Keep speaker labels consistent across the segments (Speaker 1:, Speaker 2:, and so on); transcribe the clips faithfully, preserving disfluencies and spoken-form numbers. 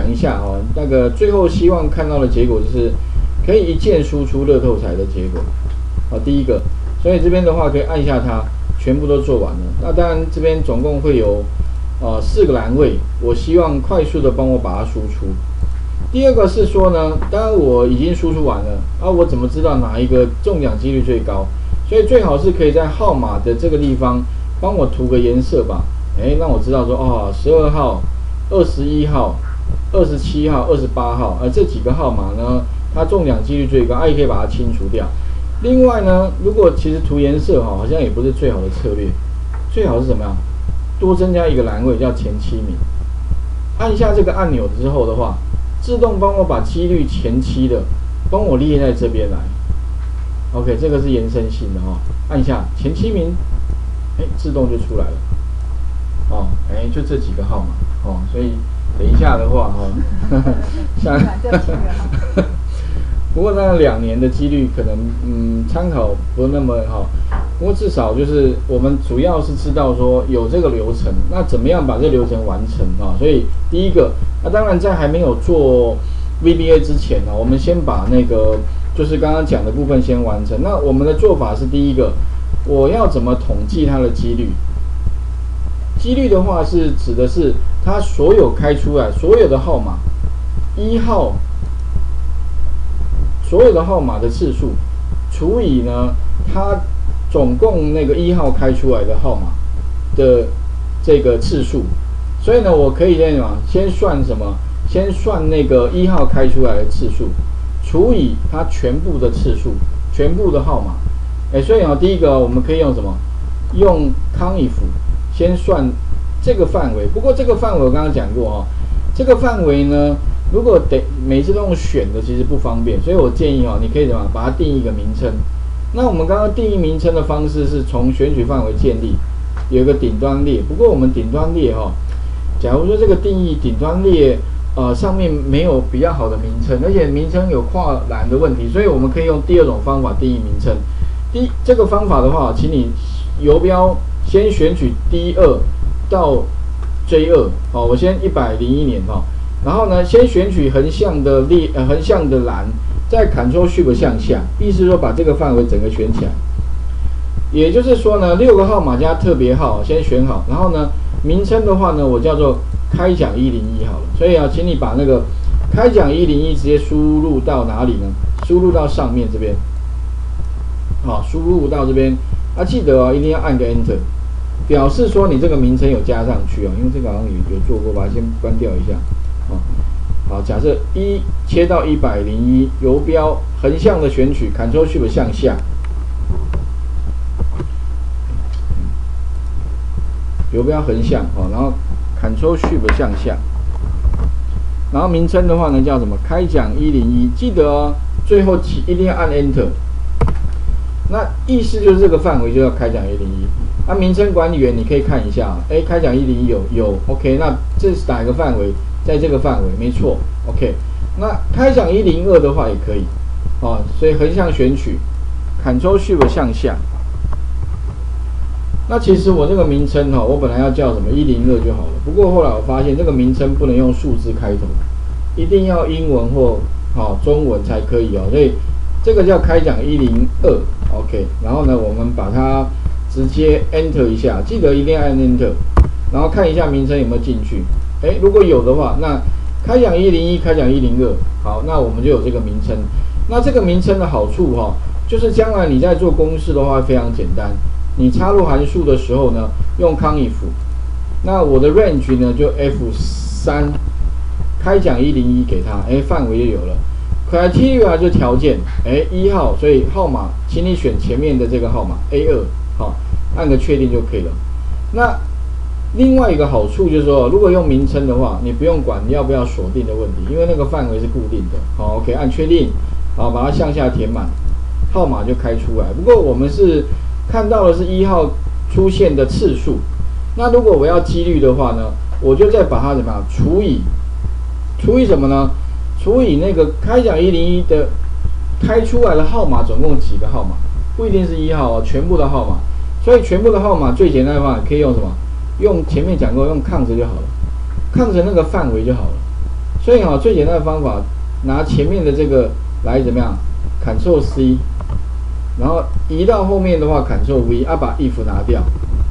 Speaker 1: 讲一下哦，那个最后希望看到的结果就是可以一键输出乐透彩的结果。好，第一个，所以这边的话可以按下它，全部都做完了。那当然这边总共会有呃四个栏位，我希望快速的帮我把它输出。第二个是说呢，当然我已经输出完了，啊，我怎么知道哪一个中奖几率最高？所以最好是可以在号码的这个地方帮我涂个颜色吧，哎，让我知道说哦，十二号、二十一号、二十七号、二十八号，而、呃、这几个号码呢，它中奖几率最高，啊，也可以把它清除掉。另外呢，如果其实涂颜色哈，好像也不是最好的策略，最好是怎么样？多增加一个栏位叫前七名，按下这个按钮之后的话，自动帮我把几率前七的帮我列在这边来。OK， 这个是延伸性的哈，按下前七名，哎，自动就出来了。哦，哎，就这几个号码哦，所以等一下的话哈，像。不过那两年的几率可能嗯参考不那么好，不过至少就是我们主要是知道说有这个流程，那怎么样把这个流程完成啊？所以第一个，那当然在还没有做 V B A 之前呢，我们先把那个就是刚刚讲的部分先完成。那我们的做法是第一个，我要怎么统计它的几率？几率的话是指的是它所有开出来所有的号码，一号。所有的号码的次数除以呢，它总共那个一号开出来的号码的这个次数，所以呢，我可以那什么，先算什么？先算那个一号开出来的次数，除以它全部的次数，全部的号码。哎，所以啊，第一个我们可以用什么？用 COUNTIF 先算这个范围。不过这个范围我刚刚讲过哦，这个范围呢。如果得每次都用选的，其实不方便，所以我建议哦，你可以怎么把它定义一个名称。那我们刚刚定义名称的方式是从选取范围建立，有一个顶端列。不过我们顶端列哈，假如说这个定义顶端列呃上面没有比较好的名称，而且名称有跨栏的问题，所以我们可以用第二种方法定义名称。第一这个方法的话，请你游标先选取 D 二到 J 二，好，我先一百零一年哈。然后呢，先选取横向的列，呃，横向的栏，再 Ctrl Shift 向下，意思说把这个范围整个选起来。也就是说呢，六个号码加特别号先选好，然后呢，名称的话呢，我叫做开奖一零一好了。所以啊，请你把那个开奖一零一直接输入到哪里呢？输入到上面这边，好，输入到这边啊，记得哦，一定要按个 Enter， 表示说你这个名称有加上去哦，因为这个好像有有做过，把它先关掉一下。好，假设一切到一百零一，游标横向的选取 ，Ctrl Shift 向下，游标横向，好，然后 Ctrl Shift 向下，然后名称的话呢叫什么？开奖一零一，记得哦，最后一定要按 Enter。那意思就是这个范围就要开奖一零一。那名称管理员你可以看一下，哎，开奖一零一有有 OK， 那这是哪一个范围？在这个范围，没错 ，OK。那开奖一零二的话也可以，哦，所以横向选取 ，Ctrl Shift 向下。那其实我这个名称哈、哦，我本来要叫什么一零二就好了。不过后来我发现这个名称不能用数字开头，一定要英文或好、哦、中文才可以哦。所以这个叫开奖一零二 ，OK。然后呢，我们把它直接 Enter 一下，记得一定要按 Enter， 然后看一下名称有没有进去。哎，如果有的话，那开奖一零一、开奖一零二，好，那我们就有这个名称。那这个名称的好处哈、哦，就是将来你在做公式的话非常简单。你插入函数的时候呢，用 COUNTIF， 那我的 range 呢就 F 三， 开奖一零一给它，哎，范围就有了。Criteria 就条件，哎，一号，所以号码，请你选前面的这个号码 A 二，好，按个确定就可以了。那另外一个好处就是说，如果用名称的话，你不用管要不要锁定的问题，因为那个范围是固定的。好 ，OK， 按确定，好，把它向下填满，号码就开出来。不过我们是看到的是一号出现的次数，那如果我要几率的话呢，我就再把它怎么样除以除以什么呢？除以那个开奖一零一的开出来的号码总共几个号码？不一定是一号哦，全部的号码。所以全部的号码最简单的方法可以用什么？用前面讲过，用抗值就好了，抗值那个范围就好了。 所以哈、哦，最简单的方法，拿前面的这个来怎么样 ？Ctrl C， 然后移到后面的话 ，Ctrl V， 啊，把 if 拿掉。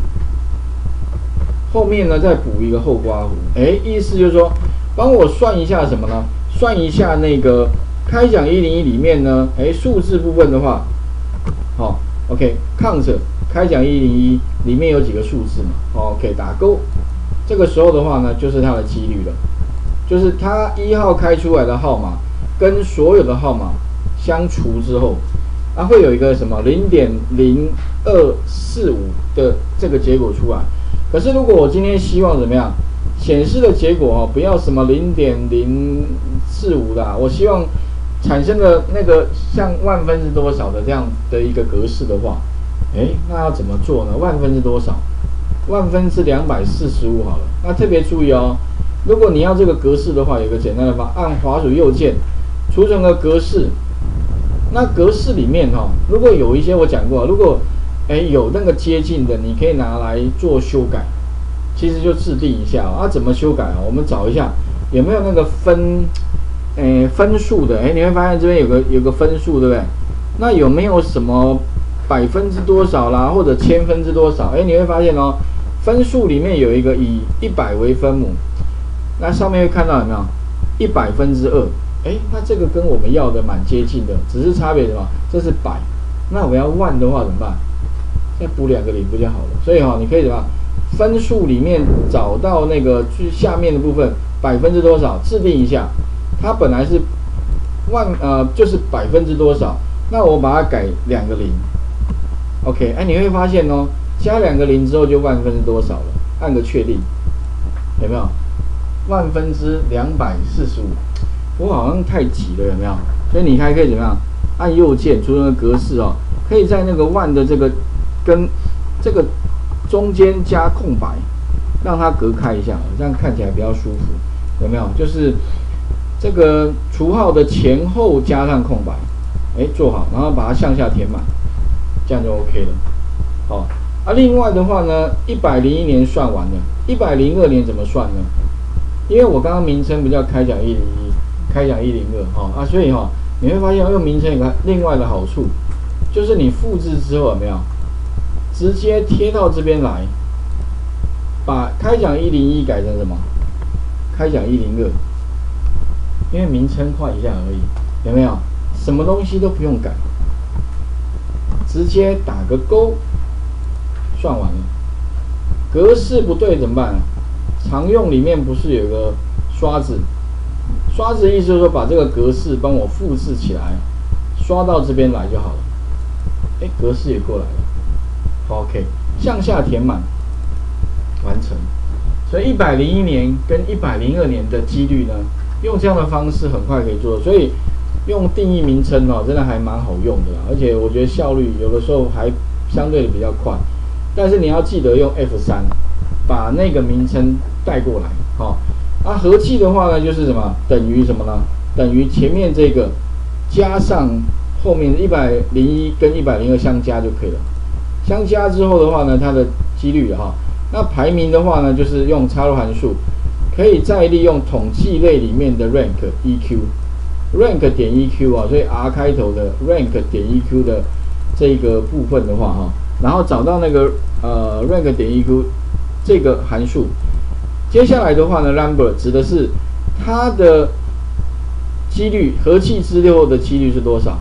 Speaker 1: 后面呢再补一个后刮弧，哎，意思就是说，帮我算一下什么呢？算一下那个开奖一零一里面呢，哎，数字部分的话，好、哦、，OK，count 开奖一零一里面有几个数字嘛 ？OK， 打勾。这个时候的话呢，就是它的几率了，就是它一号开出来的号码跟所有的号码相除之后，它、啊、会有一个什么零点零二四五的这个结果出来。可是如果我今天希望怎么样，显示的结果哦，不要什么零点零四五的，我希望产生的那个像万分之多少的这样的一个格式的话，哎，那要怎么做呢？万分之多少？万分之两百四十五好了。那特别注意哦，如果你要这个格式的话，有一个简单的方法，按滑鼠右键，储存个格式。那格式里面哈、哦，如果有一些我讲过，如果哎有那个接近的，你可以拿来做修改。其实就制定一下啊，怎么修改啊？我们找一下有没有那个分，诶分数的，诶你会发现这边有个有个分数，对不对？那有没有什么百分之多少啦，或者千分之多少？诶你会发现哦，分数里面有一个以一百为分母，那上面会看到有没有一百分之二？诶那这个跟我们要的蛮接近的，只是差别什么？这是百，那我要万的话怎么办？再补两个零不就好了？所以哈、哦，你可以怎么样？分数里面找到那个最下面的部分百分之多少，制定一下。它本来是万呃就是百分之多少，那我把它改两个零。OK， 哎，你会发现哦，加两个零之后就万分之多少了，按个确定，有没有？万分之两百四十五，我好像太急了，有没有？所以你还可以怎么样？按右键储存格式哦，可以在那个万的这个跟这个中间加空白，让它隔开一下，这样看起来比较舒服，有没有？就是这个除号的前后加上空白，哎，做好，然后把它向下填满，这样就 OK 了。好，啊，另外的话呢，一百零一年算完了，一百零二年怎么算呢？因为我刚刚名称不叫开奖一零一，开奖一零二，哈啊，所以哈、哦，你会发现用名称有个另外的好处，就是你复制之后有没有？直接贴到这边来，把开奖一零一改成什么？开奖一零二，因为名称换一下而已，有没有？什么东西都不用改，直接打个勾，算完了。格式不对怎么办？常用里面不是有个刷子？刷子意思就是说把这个格式帮我复制起来，刷到这边来就好了。哎，格式也过来了。OK， 向下填满，完成。所以一百零一年跟一百零二年的几率呢，用这样的方式很快可以做。所以用定义名称哦，真的还蛮好用的啦。而且我觉得效率有的时候还相对的比较快。但是你要记得用 F 三， 把那个名称带过来。好、哦，啊，合计的话呢，就是什么等于什么呢？等于前面这个加上后面的一百零一跟一百零二相加就可以了。相加之后的话呢，它的几率哈，那排名的话呢，就是用插入函数，可以再利用统计类里面的 rank E Q，rank 点 E Q 啊，所以 R 开头的 rank 点 E Q 的这个部分的话哈，然后找到那个呃 rank 点 E Q 这个函数，接下来的话呢 ，number 指的是它的几率，合计之后的几率是多少？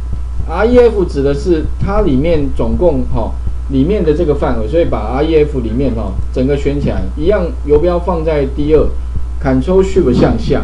Speaker 1: R E F 指的是它里面总共哈、哦、里面的这个范围，所以把 R E F 里面哈、哦、整个选起来，一样游标放在第二 ，Ctrl Shift 向下，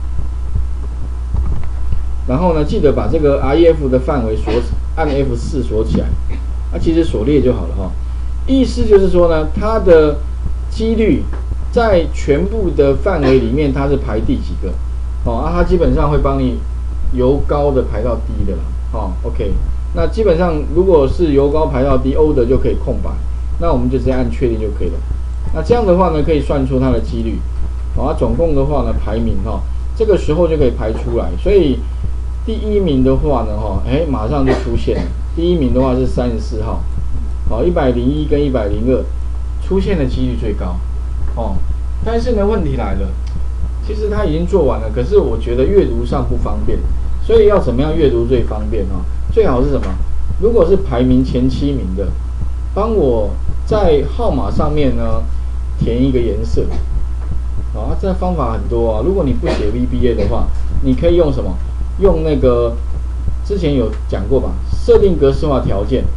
Speaker 1: 然后呢记得把这个 R E F 的范围锁，按 F 四 锁起来，啊其实锁列就好了哈、哦。意思就是说呢，它的几率在全部的范围里面它是排第几个？哦啊，它基本上会帮你由高的排到低的啦。哦 ，OK， 那基本上如果是由高排到低 ，order 就可以空白，那我们就直接按确定就可以了。那这样的话呢，可以算出它的几率，好、啊，总共的话呢，排名哈、哦，这个时候就可以排出来。所以第一名的话呢，哈、哦，哎，马上就出现了。第一名的话是三十四号，好、哦，一百零一跟一百零二出现的几率最高，哦，但是呢，问题来了， 其实它已经做完了，可是我觉得阅读上不方便，所以要怎么样阅读最方便哦？最好是什么？如果是排名前七名的，帮我在号码上面呢填一个颜色。啊，这方法很多啊。如果你不写 V B A 的话，你可以用什么？用那个之前有讲过吧？设定格式化条件，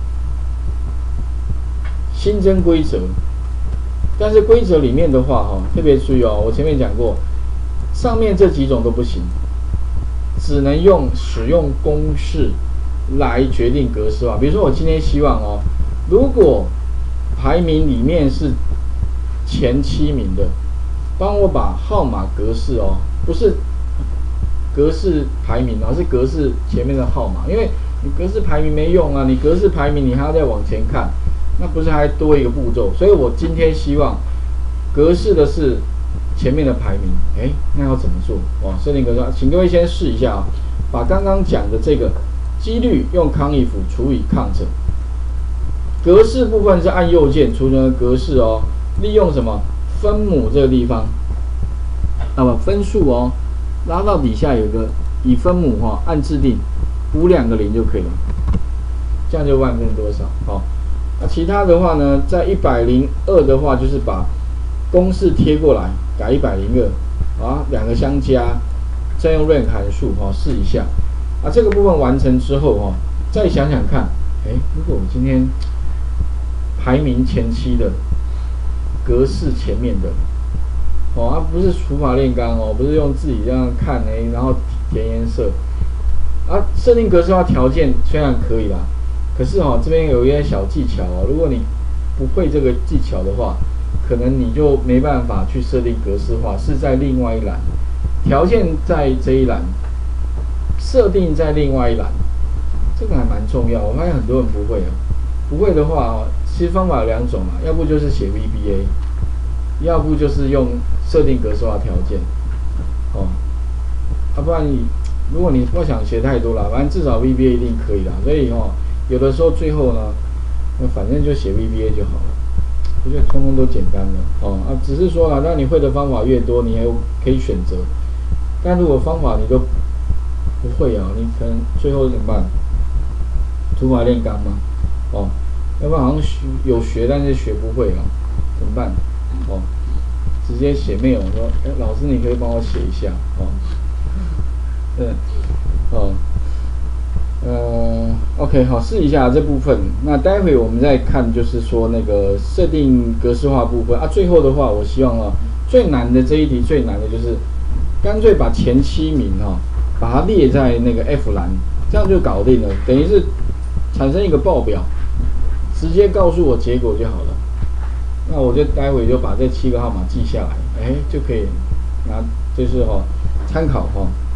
Speaker 1: 新增规则。但是规则里面的话，哈，特别注意哦。我前面讲过，上面这几种都不行，只能用使用公式来决定格式化。比如说，我今天希望哦，如果排名里面是前七名的，帮我把号码格式哦，不是格式排名而是格式前面的号码，因为你格式排名没用啊，你格式排名你还要再往前看，那不是还多一个步骤？所以我今天希望格式的是前面的排名，哎，那要怎么做？哇，设定格式，请各位先试一下啊，把刚刚讲的这个几率用 CONIF 除以 count， 格式部分是按右键储存格式哦，利用什么？分母这个地方，那么分数哦，拉到底下有个以分母哈、哦，按制定，补两个零就可以了，这样就万分多少？好、哦，那其他的话呢，在一百零二的话，就是把公式贴过来，改一百零二，啊，两个相加，再用 rank 函数哈、哦、试一下，啊，这个部分完成之后哈、哦，再想想看，哎，如果我今天排名前七的。格式前面的，哦，啊，不是除法炼钢哦，不是用自己这样看哎，然后填颜色，啊，设定格式化条件虽然可以啦，可是哦，这边有一些小技巧哦，如果你不会这个技巧的话，可能你就没办法去设定格式化，是在另外一栏，条件在这一栏，设定在另外一栏，这个还蛮重要，我发现很多人不会啊，不会的话哦。其实方法有两种嘛，要不就是写 V B A， 要不就是用设定格式化条件，哦，啊，不然你如果你不想写太多了，反正至少 V B A 一定可以啦。所以哦，有的时候最后呢，那反正就写 V B A 就好了，我觉得通通都简单了哦啊，只是说啦，那你会的方法越多，你还可以选择。但如果方法你都不会啊，你可能最后怎么办？除法炼钢吗？哦。要不然好像有学，但是学不会啊，怎么办？哦，直接写mail说，哎，老师你可以帮我写一下哦。嗯，哦，呃 ，OK， 好，试一下这部分。那待会我们再看，就是说那个设定格式化部分啊。最后的话，我希望啊，最难的这一题最难的就是，干脆把前七名哈、哦，把它列在那个 F 栏，这样就搞定了，等于是产生一个报表。直接告诉我结果就好了，那我就待会就把这七个号码记下来，哎，就可以拿，就是哈、哦、参考哈、哦。